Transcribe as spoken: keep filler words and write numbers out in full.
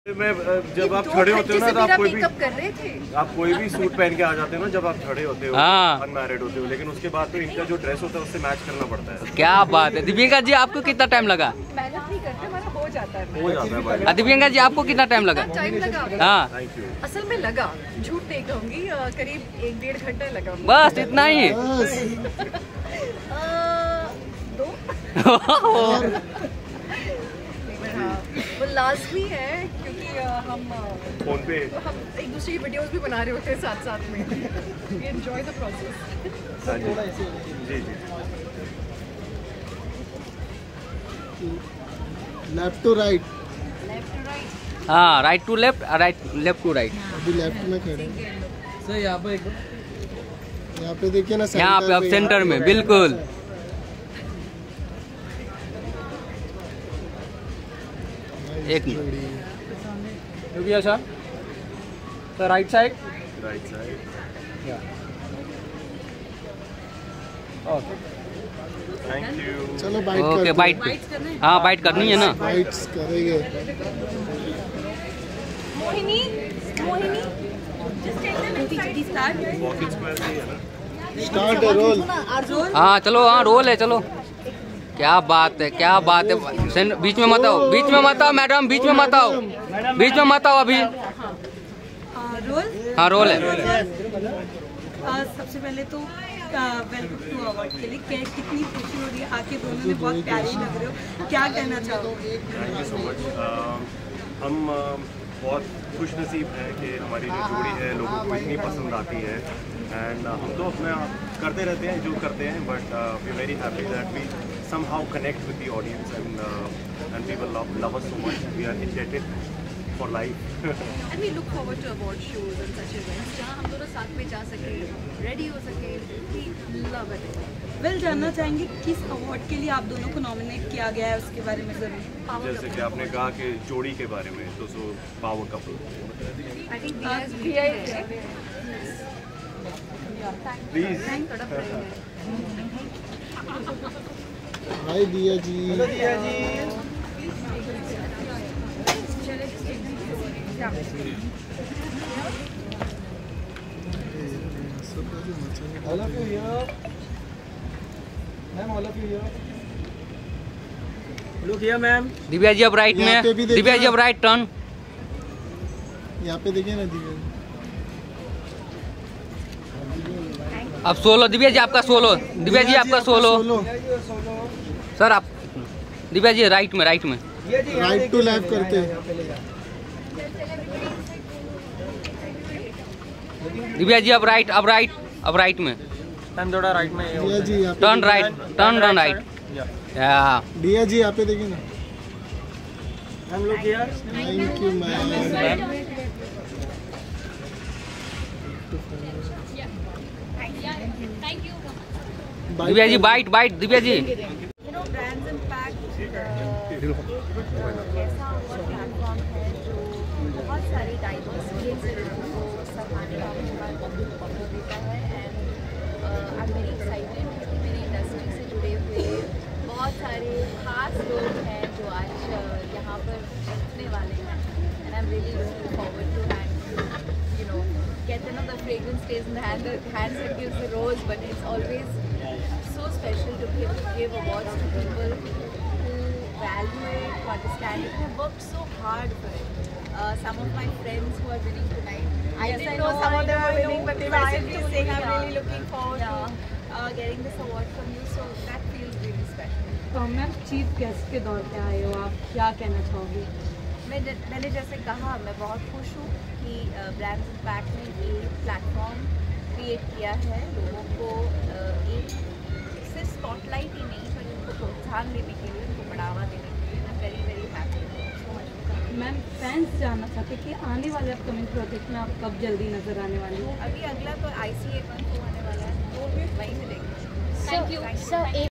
मैं जब आप खड़े होते हो ना तो आप कोई भी कर रहे थे आप कोई भी सूट पहन के आ जाते हो ना जब आप खड़े होते हो, अनमैरिड होते हो, लेकिन उसके बाद तो इनका जो ड्रेस होता है उससे मैच करना पड़ता है। क्या बात है। दीपिका जी आपको कितना टाइम लगा? मेहनत नहीं करते, हमारा हो जाता है हो जाता है भाई। दीपिका जी आपको कितना टाइम लगा? टाइम लगा? हाँ थैंक यू। असल में लगा, झूठ नहीं कहूँगी, करीब एक डेढ़ घंटा लगा। बस इतना ही? दो वो लाजमी है क्योंकि हम फोन पे हम एक दूसरे की वीडियोस भी बना रहे होते हैं साथ साथ में। We enjoy the process. जी जी। Left to right. Left to right. हाँ, right to left, right left to right. अभी लेफ्ट में खड़े सर, यहाँ पे यहाँ पे देखिए ना, यहाँ पे अब सेंटर में बिल्कुल। एक रुकिए sir. Sir right side. Right side. Okay thank you. चलो बाइट ओके, बाइट पे। हाँ, बाइट करनी है ना। बाइट्स करेंगे। Mohini Mohini just take them inside start. Walking square से है ना। Start roll. हाँ चलो, हाँ रोल है, चलो। क्या बात है, क्या बात है। बीच में मत आओ, बीच में मत आओ मैडम, बीच में मत आओ, बीच में मत आओ अभी। रोल? हाँ रोल है। सबसे पहले तो वेलकम टू अवार्ड के लिए क्या कितनी खुशी हो रही है, आके दोनों में बहुत प्यारी लग रहे हो, क्या कहना चाहोगे? Thank you so much. हम बहुत खुश नसीब हैं कि हमारी जो जोड़ी है लोगों को इतनी पसंद आती है। एंड हम तो अपना करते रहते हैं जो करते हैं, but we very happy that we somehow connect with the audience and uh, and people love love us so much. We are indebted for life. And we look forward to award shows and such events जहाँ हम दोनों साथ में जा सके, ready हो सके। We love it. Well जानना चाहेंगे किस अवार्ड के लिए आप दोनों को नॉमिनेट किया गया है, उसके बारे में जरूर। जैसे कि आपने कहा कि जोड़ी के बारे में, तो so power couple. I think Diya is भी है। प्लीज। तड़प रहे हैं। हाय दिया ji. Hello Diya ji. All of you here ma'am, all of you here. Look here ma'am. Divya ji अब राइट यहाँ पे में, भी देखिए दिव्या जी ना। अब राइट टर्न। यहाँ पे देखिए ना दिव्या। अब सोलो, दिव्या जी आपका सोलो, दिव्या जी आपका सोलो। सर आप दिव्या जी राइट में, राइट में। राइट टू लेफ्ट करते। दिव्या जी अब राइट, अब राइट, अब राइट में। टाइम थोड़ा राइट में। दिया जी यहाँ पे turn right, turn turn right. या दिया जी यहाँ पे देखिए ना। हम लोग here. Thank you ma'am. Divya ji bite, bite Divya ji. You know, Brands Impact ऐसा प्लेटफॉर्म है जो बहुत सारे डाइवर्स को संभालने का मौका देता है। And I am very excited कि मेरी इंडस्ट्री से जुड़े हुए बहुत सारे खास लोग हैं जो आज यहाँ पर जुड़ने वाले हैं। And I am really looking forward to hand, you know, कहते हैं ना, the fragrance stage in the hand, the hands that gives the rose, but it's always so special to give, give awards to people who value it, who understand it, who worked so hard for it. Uh, some of my friends who are winning tonight, I Yes, didn't I know know, some I of them know, are I winning, know. but they But were I'm still just saying saying, I'm yeah. really looking forward Yeah. to uh, getting this award from you, so that feels really special. तो ma'am chief guest के दौर पे आए हो, आप क्या कहना चाहोगे? मैं मैंने जैसे कहा, मैं बहुत खुश हूँ कि ब्रांड्स इम्पैक्ट ने ये प्लेटफॉर्म क्रिएट किया है लोगों को, uh, एक सिर्फ स्पॉटलाइट ही नहीं पर उनको प्रोत्साहन देने के लिए, उनको बढ़ावा देने के लिए। मैं very very happy so much. Ma'am fans जानना चाहते कि आने वाले अपकमिंग प्रोजेक्ट में आप कब जल्दी नजर आने वाली हो? अभी अगला तो आई सी ए वन आने वाला है, तो वहीं मिलेंगे। Thank you. So,